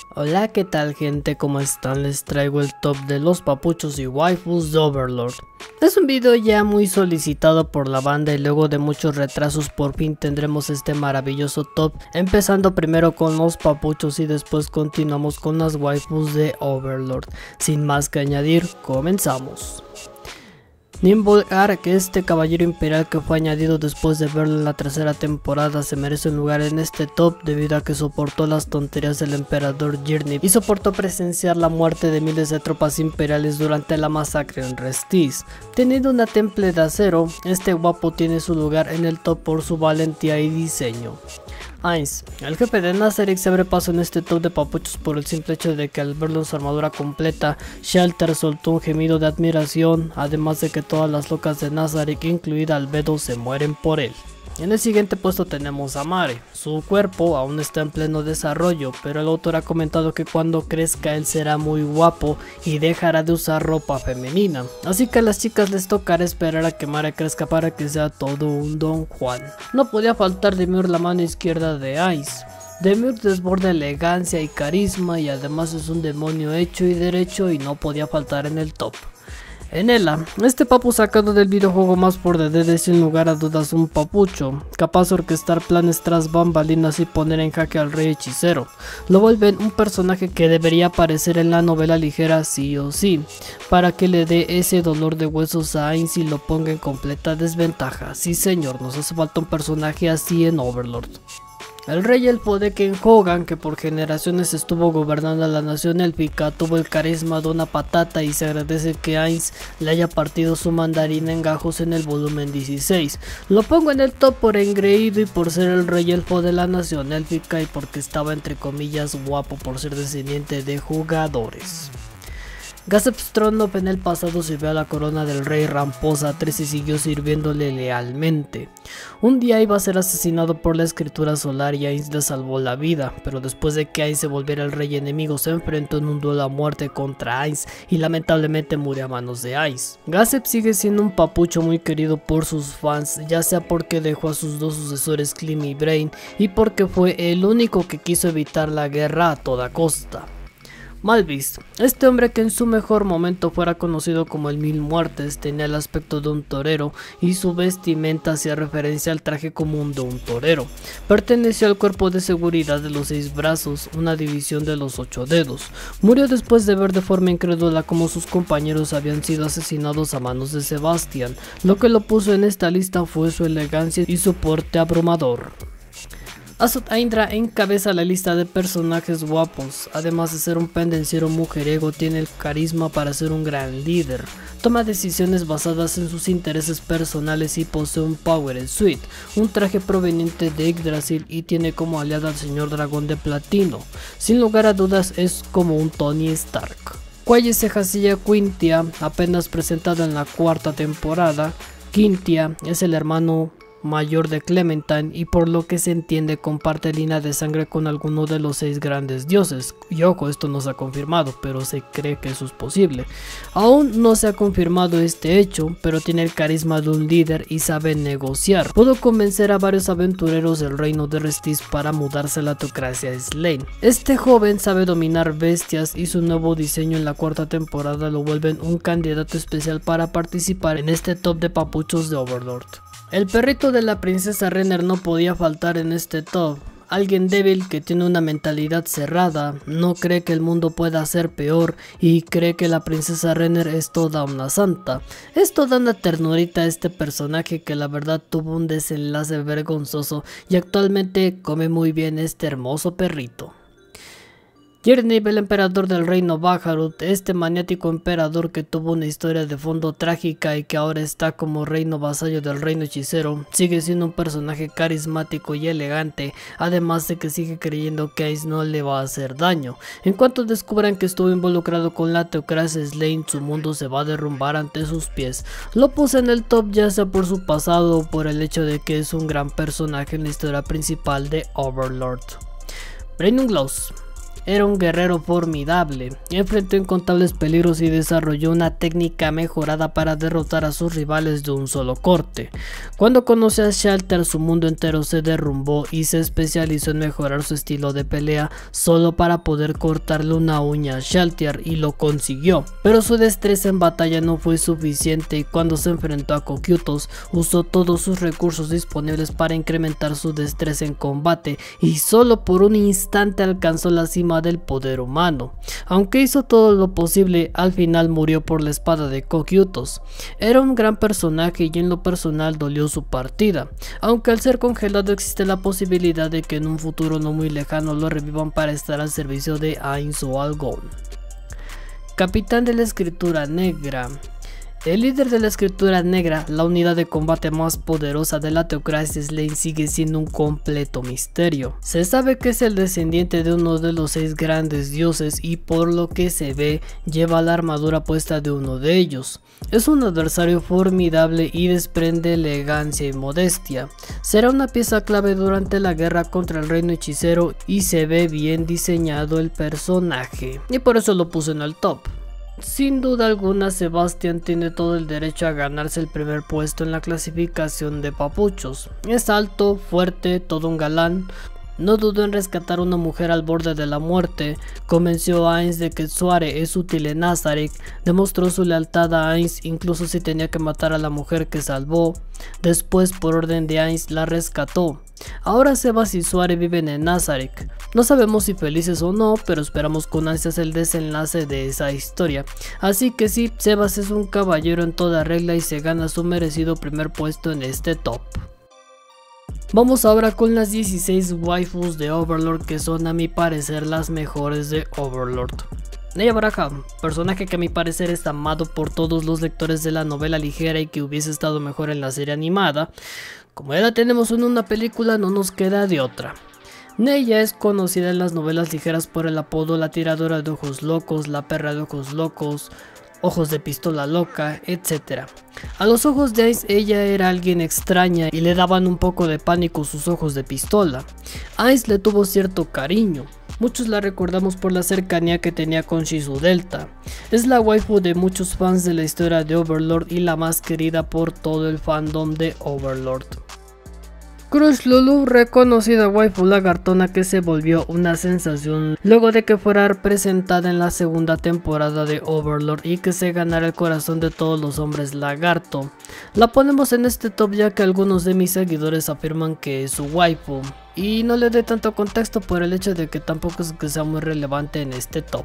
Hola, ¿qué tal gente? ¿Cómo están? Les traigo el top de los papuchos y waifus de Overlord. Es un video ya muy solicitado por la banda y luego de muchos retrasos por fin tendremos este maravilloso top, empezando primero con los papuchos y después continuamos con las waifus de Overlord. Sin más que añadir, comenzamos. Nimble, que este caballero imperial que fue añadido después de verlo en la tercera temporada, se merece un lugar en este top debido a que soportó las tonterías del emperador Jirni y soportó presenciar la muerte de miles de tropas imperiales durante la masacre en Restis. Teniendo una temple de acero, este guapo tiene su lugar en el top por su valentía y diseño. Ainz, el jefe de Nazarick se abre paso en este top de papuchos por el simple hecho de que al verlo en su armadura completa, Shelter soltó un gemido de admiración, además de que todas las locas de Nazarick, incluida Albedo, se mueren por él. En el siguiente puesto tenemos a Mare. Su cuerpo aún está en pleno desarrollo, pero el autor ha comentado que cuando crezca él será muy guapo y dejará de usar ropa femenina, así que a las chicas les tocará esperar a que Mare crezca para que sea todo un Don Juan. No podía faltar Demure, la mano izquierda de Ice. Demure desborda elegancia y carisma y además es un demonio hecho y derecho y no podía faltar en el top. Enela, este papu sacado del videojuego más por DD es sin lugar a dudas un papucho, capaz de orquestar planes tras bambalinas y poner en jaque al rey hechicero. Lo vuelven un personaje que debería aparecer en la novela ligera sí o sí, para que le dé ese dolor de huesos a Ainz y lo ponga en completa desventaja. Sí señor, nos hace falta un personaje así en Overlord. El rey elfo de Ken Hogan, que por generaciones estuvo gobernando a la nación élfica, tuvo el carisma de una patata y se agradece que Ainz le haya partido su mandarina en gajos en el volumen 16. Lo pongo en el top por engreído y por ser el rey elfo de la nación élfica y porque estaba entre comillas guapo por ser descendiente de jugadores. Gazep Stronov en el pasado sirvió a la corona del rey Ramposa III y siguió sirviéndole lealmente. Un día iba a ser asesinado por la escritura solar y Ainz le salvó la vida, pero después de que Ainz se volviera el rey enemigo se enfrentó en un duelo a muerte contra Ainz y lamentablemente murió a manos de Ainz. Gazep sigue siendo un papucho muy querido por sus fans, ya sea porque dejó a sus dos sucesores Clim y Brain y porque fue el único que quiso evitar la guerra a toda costa. Malvis, este hombre que en su mejor momento fuera conocido como el Mil Muertes, tenía el aspecto de un torero y su vestimenta hacía referencia al traje común de un torero. Perteneció al cuerpo de seguridad de los 6 brazos, una división de los 8 dedos. Murió después de ver de forma incrédula cómo sus compañeros habían sido asesinados a manos de Sebastian. Lo que lo puso en esta lista fue su elegancia y su porte abrumador. Azot Aindra encabeza la lista de personajes guapos, además de ser un pendenciero mujeriego tiene el carisma para ser un gran líder, toma decisiones basadas en sus intereses personales y posee un Power Suite, un traje proveniente de Yggdrasil y tiene como aliado al señor dragón de platino, sin lugar a dudas es como un Tony Stark. Quaye Sejasilla Quintia, apenas presentado en la 4ª temporada, Quintia es el hermano mayor de Clementine y por lo que se entiende comparte línea de sangre con alguno de los 6 grandes dioses, y ojo, esto no se ha confirmado pero se cree que eso es posible. Aún no se ha confirmado este hecho, pero tiene el carisma de un líder y sabe negociar. Pudo convencer a varios aventureros del reino de Restis para mudarse a la teocracia Slain. Este joven sabe dominar bestias y su nuevo diseño en la 4ª temporada lo vuelven un candidato especial para participar en este top de papuchos de Overlord. El perrito de la princesa Renner no podía faltar en este top. Alguien débil que tiene una mentalidad cerrada, no cree que el mundo pueda ser peor y cree que la princesa Renner es toda una santa. Esto da una ternurita a este personaje que la verdad tuvo un desenlace vergonzoso y actualmente come muy bien este hermoso perrito. Yirnip, el emperador del reino Baharut, este maniático emperador que tuvo una historia de fondo trágica y que ahora está como reino vasallo del reino hechicero, sigue siendo un personaje carismático y elegante, además de que sigue creyendo que Ainz no le va a hacer daño. En cuanto descubran que estuvo involucrado con la teocracia Slain, su mundo se va a derrumbar ante sus pies. Lo puse en el top ya sea por su pasado o por el hecho de que es un gran personaje en la historia principal de Overlord. Brainunglaus. Era un guerrero formidable, enfrentó incontables peligros y desarrolló una técnica mejorada para derrotar a sus rivales de un solo corte. Cuando conoció a Shalter, su mundo entero se derrumbó y se especializó en mejorar su estilo de pelea solo para poder cortarle una uña a Shalter, y lo consiguió. Pero su destreza en batalla no fue suficiente y cuando se enfrentó a Cocytus usó todos sus recursos disponibles para incrementar su destreza en combate y solo por un instante alcanzó la cima del poder humano. Aunque hizo todo lo posible, al final murió por la espada de Cocytus. Era un gran personaje y en lo personal dolió su partida, aunque al ser congelado existe la posibilidad de que en un futuro no muy lejano lo revivan para estar al servicio de Ainz o Algon. Capitán de la Escritura Negra. El líder de la Escritura Negra, la unidad de combate más poderosa de la Teocracia Slane, sigue siendo un completo misterio. Se sabe que es el descendiente de uno de los 6 grandes dioses y por lo que se ve lleva la armadura puesta de uno de ellos. Es un adversario formidable y desprende elegancia y modestia. Será una pieza clave durante la guerra contra el reino hechicero y se ve bien diseñado el personaje y por eso lo puse en el top. Sin duda alguna, Sebastian tiene todo el derecho a ganarse el primer puesto en la clasificación de papuchos. Es alto, fuerte, todo un galán. No dudó en rescatar a una mujer al borde de la muerte, convenció a Ainz de que Suare es útil en Nazarick, demostró su lealtad a Ainz incluso si tenía que matar a la mujer que salvó. Después, por orden de Ainz, la rescató. Ahora Sebas y Suare viven en Nazarick. No sabemos si felices o no, pero esperamos con ansias el desenlace de esa historia. Así que sí, Sebas es un caballero en toda regla y se gana su merecido primer puesto en este top. Vamos ahora con las 16 waifus de Overlord, que son a mi parecer las mejores de Overlord. Neya Baraja, personaje que a mi parecer es amado por todos los lectores de la novela ligera y que hubiese estado mejor en la serie animada. Como ya la tenemos en una película, no nos queda de otra. Neya es conocida en las novelas ligeras por el apodo La Tiradora de Ojos Locos, La Perra de Ojos Locos, Ojos de Pistola Loca, etc. A los ojos de Ainz ella era alguien extraña y le daban un poco de pánico sus ojos de pistola. Ainz le tuvo cierto cariño. Muchos la recordamos por la cercanía que tenía con Shizu Delta. Es la waifu de muchos fans de la historia de Overlord y la más querida por todo el fandom de Overlord. Crush Lulu, reconocida waifu lagartona que se volvió una sensación luego de que fuera presentada en la segunda temporada de Overlord y que se ganara el corazón de todos los hombres lagarto. La ponemos en este top ya que algunos de mis seguidores afirman que es su waifu, y no le doy tanto contexto por el hecho de que tampoco es que sea muy relevante en este top.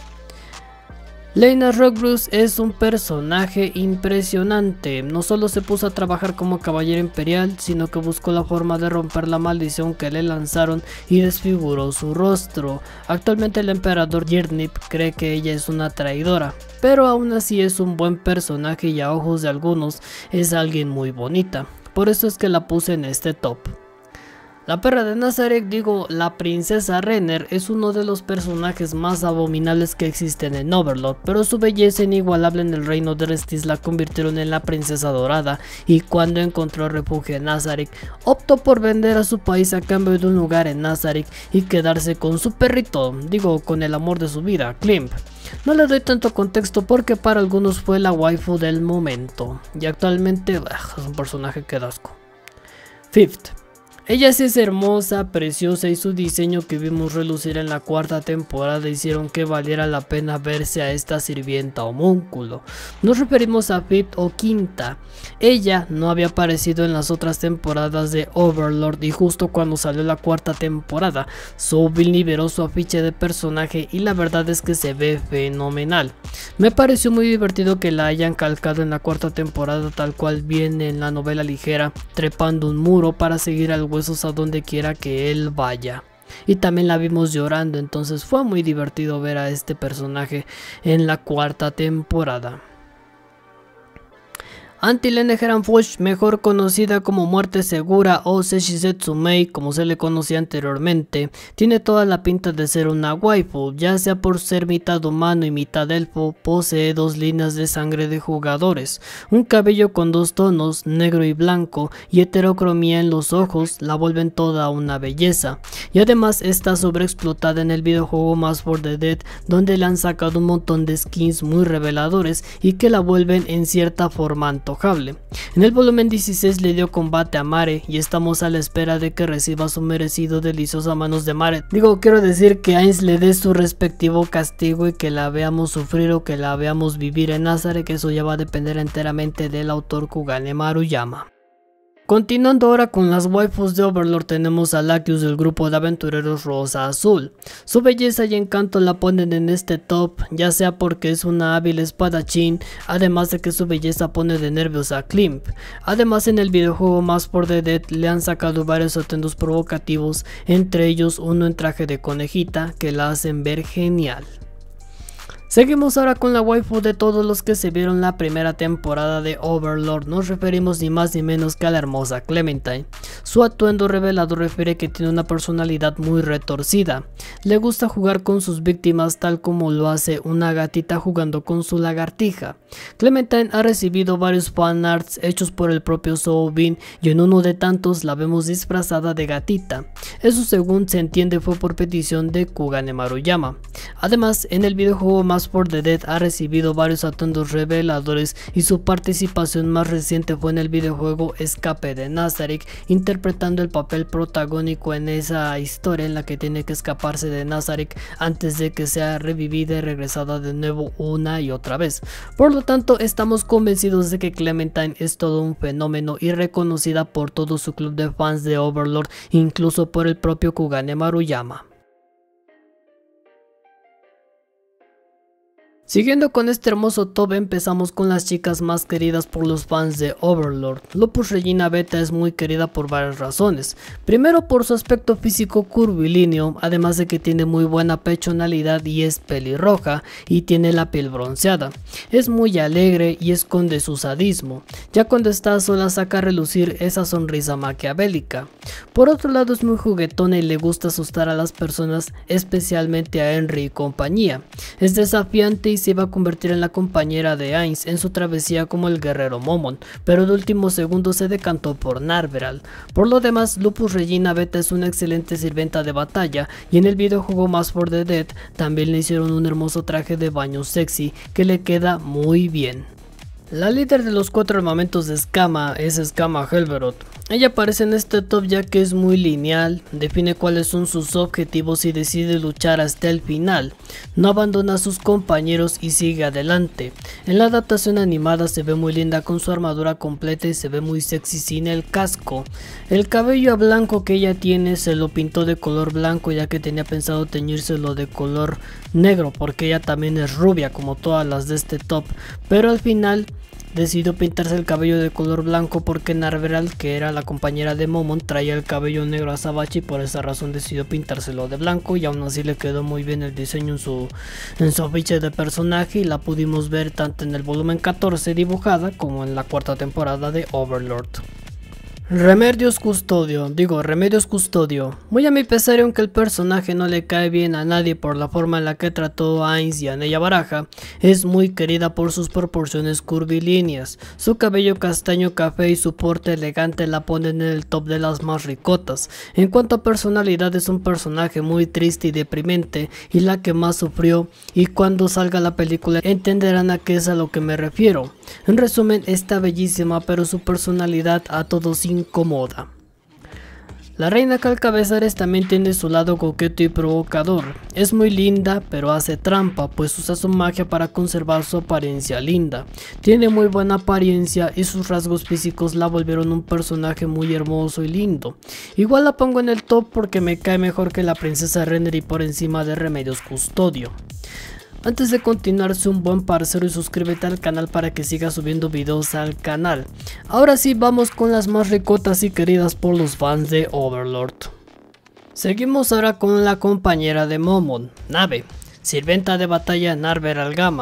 Lena Rockbruce es un personaje impresionante. No solo se puso a trabajar como caballero imperial, sino que buscó la forma de romper la maldición que le lanzaron y desfiguró su rostro. Actualmente el emperador Yirnip cree que ella es una traidora, pero aún así es un buen personaje y a ojos de algunos es alguien muy bonita. Por eso es que la puse en este top. La perra de Nazarick, la princesa Renner, es uno de los personajes más abominables que existen en Overlord, pero su belleza inigualable en el reino de Restis la convirtieron en la princesa dorada, y cuando encontró refugio en Nazarick, optó por vender a su país a cambio de un lugar en Nazarick y quedarse con su perrito, con el amor de su vida, Klimp. No le doy tanto contexto porque para algunos fue la waifu del momento, y actualmente es un personaje que da asco. Fifth. Ella sí es hermosa, preciosa y su diseño que vimos relucir en la cuarta temporada hicieron que valiera la pena verse a esta sirvienta homúnculo. Nos referimos a Fifth o Quinta. Ella no había aparecido en las otras temporadas de Overlord y justo cuando salió la cuarta temporada, Soulville liberó su afiche de personaje y la verdad es que se ve fenomenal. Me pareció muy divertido que la hayan calcado en la cuarta temporada tal cual viene en la novela ligera, trepando un muro para seguir al huesos a donde quiera que él vaya. Y también la vimos llorando, entonces fue muy divertido ver a este personaje en la cuarta temporada. Antilene Heranfush, mejor conocida como Muerte Segura o Seshisetsu Mei como se le conocía anteriormente, tiene toda la pinta de ser una waifu, ya sea por ser mitad humano y mitad elfo. Posee dos líneas de sangre de jugadores, un cabello con dos tonos, negro y blanco, y heterocromía en los ojos la vuelven toda una belleza, y además está sobreexplotada en el videojuego Mask for the Dead, donde le han sacado un montón de skins muy reveladores y que la vuelven en cierta forma antojable. En el volumen 16 le dio combate a Mare y estamos a la espera de que reciba su merecido delicioso a manos de Mare. Quiero decir que Ainz le dé su respectivo castigo y que la veamos sufrir o que la veamos vivir en Nazare, que eso ya va a depender enteramente del autor Kugane Maruyama. Continuando ahora con las waifus de Overlord, tenemos a Latius del grupo de aventureros Rosa Azul. Su belleza y encanto la ponen en este top, ya sea porque es una hábil espadachín, además de que su belleza pone de nervios a Klimp. Además, en el videojuego Mask for the Dead le han sacado varios atuendos provocativos, entre ellos uno en traje de conejita que la hacen ver genial. Seguimos ahora con la waifu de todos los que se vieron la primera temporada de Overlord. Nos referimos ni más ni menos que a la hermosa Clementine. Su atuendo revelador refiere que tiene una personalidad muy retorcida. Le gusta jugar con sus víctimas tal como lo hace una gatita jugando con su lagartija. Clementine ha recibido varios fanarts hechos por el propio Soobin y en uno de tantos la vemos disfrazada de gatita. Eso, según se entiende, fue por petición de Kugane Maruyama. Además, en el videojuego Mask for the Dead ha recibido varios atuendos reveladores y su participación más reciente fue en el videojuego Escape de Nazarick, interpretando el papel protagónico en esa historia en la que tiene que escaparse de Nazarick antes de que sea revivida y regresada de nuevo una y otra vez. Por lo tanto, estamos convencidos de que Clementine es todo un fenómeno y reconocida por todo su club de fans de Overlord, incluso por el propio Kugane Maruyama. Siguiendo con este hermoso top, empezamos con las chicas más queridas por los fans de Overlord. Lupus Regina Beta es muy querida por varias razones. Primero, por su aspecto físico curvilíneo, además de que tiene muy buena pechonalidad y es pelirroja y tiene la piel bronceada. Es muy alegre y esconde su sadismo, ya cuando está sola saca a relucir esa sonrisa maquiavélica. Por otro lado, es muy juguetona y le gusta asustar a las personas, especialmente a Henry y compañía. Es desafiante y se iba a convertir en la compañera de Ainz en su travesía como el guerrero Momon, pero de último segundo se decantó por Narveral. Por lo demás, Lupus Regina Beta es una excelente sirvienta de batalla y en el videojuego Mask for the Dead también le hicieron un hermoso traje de baño sexy que le queda muy bien. La líder de los 4 armamentos de Skama es Skama Helverod. Ella aparece en este top ya que es muy lineal, define cuáles son sus objetivos y decide luchar hasta el final. No abandona a sus compañeros y sigue adelante. En la adaptación animada se ve muy linda con su armadura completa y se ve muy sexy sin el casco. El cabello blanco que ella tiene se lo pintó de color blanco ya que tenía pensado teñírselo de color negro porque ella también es rubia como todas las de este top, pero al final decidió pintarse el cabello de color blanco porque Narveral, que era la compañera de Momon, traía el cabello negro a Sabachi y por esa razón decidió pintárselo de blanco y aún así le quedó muy bien el diseño en su ficha de personaje y la pudimos ver tanto en el volumen 14 dibujada como en la 4ª temporada de Overlord. Remedios Custodio. Muy a mi pesar, aunque el personaje no le cae bien a nadie por la forma en la que trató a Ainz y a Neya Baraja, es muy querida por sus proporciones curvilíneas. Su cabello castaño café y su porte elegante la ponen en el top de las más ricotas. En cuanto a personalidad, es un personaje muy triste y deprimente y la que más sufrió, y cuando salga la película entenderán a qué es a lo que me refiero. En resumen, está bellísima, pero su personalidad a todos incomoda. La reina Calcabezares también tiene su lado coqueto y provocador. Es muy linda, pero hace trampa, pues usa su magia para conservar su apariencia linda. Tiene muy buena apariencia y sus rasgos físicos la volvieron un personaje muy hermoso y lindo. Igual la pongo en el top porque me cae mejor que la princesa Renner y por encima de Remedios Custodio. Antes de continuar, sé un buen parcero y suscríbete al canal para que siga subiendo videos al canal. Ahora sí, vamos con las más ricotas y queridas por los fans de Overlord. Seguimos ahora con la compañera de Momon, Nave, sirvienta de batalla Narveral Gama.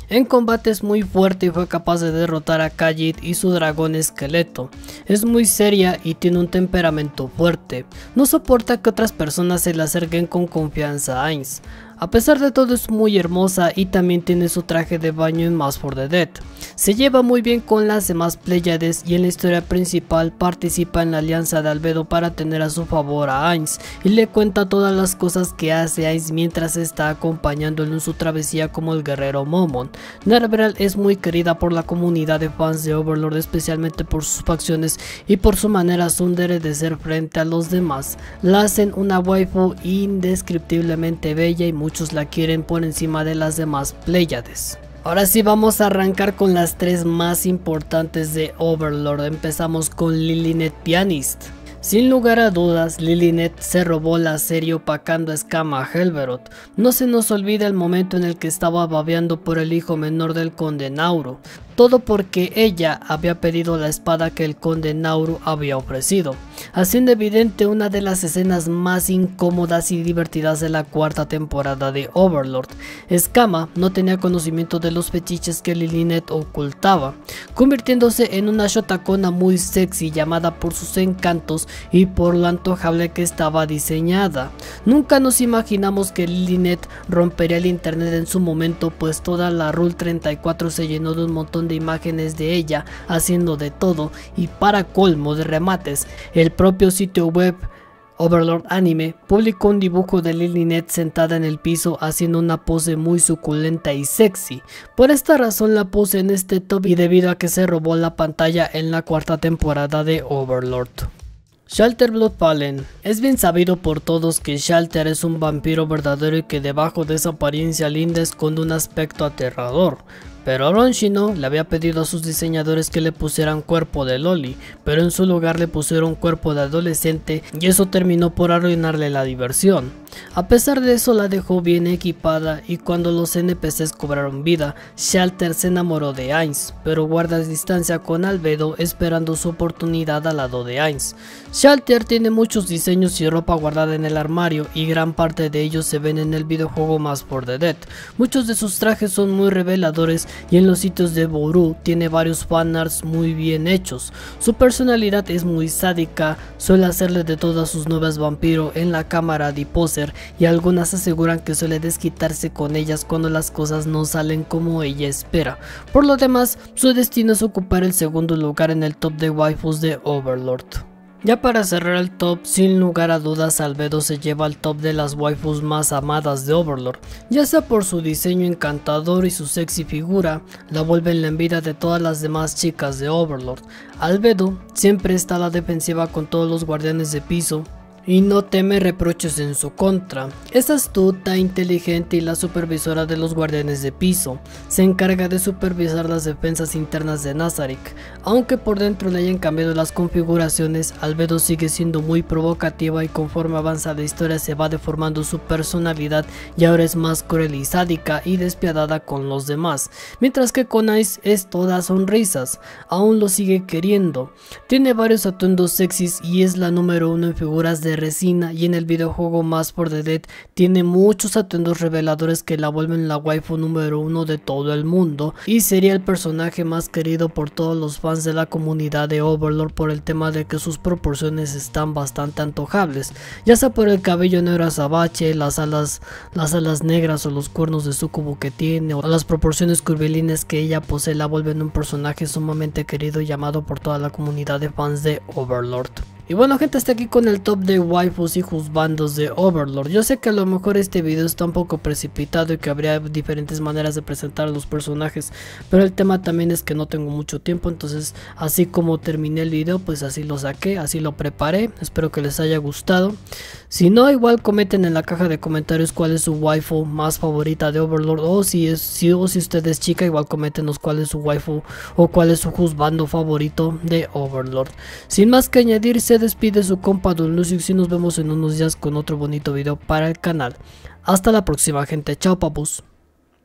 En combate es muy fuerte y fue capaz de derrotar a Khajiit y su dragón esqueleto. Es muy seria y tiene un temperamento fuerte. No soporta que otras personas se le acerquen con confianza a Ainz. A pesar de todo es muy hermosa y también tiene su traje de baño en Mask for the Dead. Se lleva muy bien con las demás Pléyades y en la historia principal participa en la alianza de Albedo para tener a su favor a Ainz y le cuenta todas las cosas que hace Ainz mientras está acompañándolo en su travesía como el guerrero Momon. Ner'zhul es muy querida por la comunidad de fans de Overlord, especialmente por sus facciones y por su manera tsundere de ser frente a los demás. La hacen una waifu indescriptiblemente bella y muchos la quieren por encima de las demás Pléyades. Ahora sí vamos a arrancar con las tres más importantes de Overlord. Empezamos con Lilineth Pianist. Sin lugar a dudas, Lilineth se robó la serie opacando a Skama a Helberot. No se nos olvida el momento en el que estaba babeando por el hijo menor del conde Nauru. Todo porque ella había pedido la espada que el conde Nauru había ofrecido, haciendo evidente una de las escenas más incómodas y divertidas de la cuarta temporada de Overlord. Skama no tenía conocimiento de los fetiches que Lilineth ocultaba, convirtiéndose en una shotacona muy sexy llamada por sus encantos y por lo antojable que estaba diseñada. Nunca nos imaginamos que Lilineth rompería el internet en su momento, pues toda la Rule 34 se llenó de un montón de imágenes de ella haciendo de todo, y para colmo de remates, el propio sitio web Overlord Anime publicó un dibujo de Lilineth sentada en el piso haciendo una pose muy suculenta y sexy. Por esta razón la puse en este top y debido a que se robó la pantalla en la cuarta temporada de Overlord. Shalter Bloodfallen. Es bien sabido por todos que Shalter es un vampiro verdadero y que debajo de esa apariencia linda esconde un aspecto aterrador. Pero Ron Shino le había pedido a sus diseñadores que le pusieran cuerpo de Loli, pero en su lugar le pusieron cuerpo de adolescente y eso terminó por arruinarle la diversión. A pesar de eso la dejó bien equipada y cuando los NPCs cobraron vida, Shalter se enamoró de Ainz, pero guarda distancia con Albedo esperando su oportunidad al lado de Ainz. Shalter tiene muchos diseños y ropa guardada en el armario y gran parte de ellos se ven en el videojuego Mask for the Dead. Muchos de sus trajes son muy reveladores y en los sitios de Boru tiene varios fanarts muy bien hechos. Su personalidad es muy sádica, suele hacerle de todo a sus novias vampiro en la cámara de poser y algunas aseguran que suele desquitarse con ellas cuando las cosas no salen como ella espera. Por lo demás, su destino es ocupar el segundo lugar en el top de waifus de Overlord. Ya para cerrar el top, sin lugar a dudas Albedo se lleva al top de las waifus más amadas de Overlord, ya sea por su diseño encantador y su sexy figura, la vuelven la envidia de todas las demás chicas de Overlord. Albedo siempre está a la defensiva con todos los guardianes de piso y no teme reproches en su contra. Es astuta, inteligente y la supervisora de los guardianes de piso. Se encarga de supervisar las defensas internas de Nazarick. Aunque por dentro le hayan cambiado las configuraciones, Albedo sigue siendo muy provocativa y conforme avanza la historia se va deformando su personalidad y ahora es más cruel y sádica y despiadada con los demás. Mientras que con Ainz es toda sonrisas, aún lo sigue queriendo. Tiene varios atuendos sexys y es la número 1 en figuras de resina y en el videojuego Mask for the Dead tiene muchos atuendos reveladores que la vuelven la waifu número 1 de todo el mundo y sería el personaje más querido por todos los fans de la comunidad de Overlord por el tema de que sus proporciones están bastante antojables, ya sea por el cabello negro azabache, las alas negras o los cuernos de sucubo que tiene o las proporciones curvilíneas que ella posee la vuelven un personaje sumamente querido y amado por toda la comunidad de fans de Overlord. Y bueno gente, hasta aquí con el top de waifus y juzbandos de Overlord. Yo sé que a lo mejor este video está un poco precipitado y que habría diferentes maneras de presentar a los personajes, pero el tema también es que no tengo mucho tiempo, entonces así como terminé el video pues así lo saqué, así lo preparé. Espero que les haya gustado. Si no, igual comenten en la caja de comentarios cuál es su waifu más favorita de Overlord, o si usted es chica, igual coméntenos cuál es su waifu o cuál es su juzbando favorito de Overlord. Sin más que añadir, se despide su compa Don Lucius y nos vemos en unos días con otro bonito video para el canal. Hasta la próxima gente, chao papus.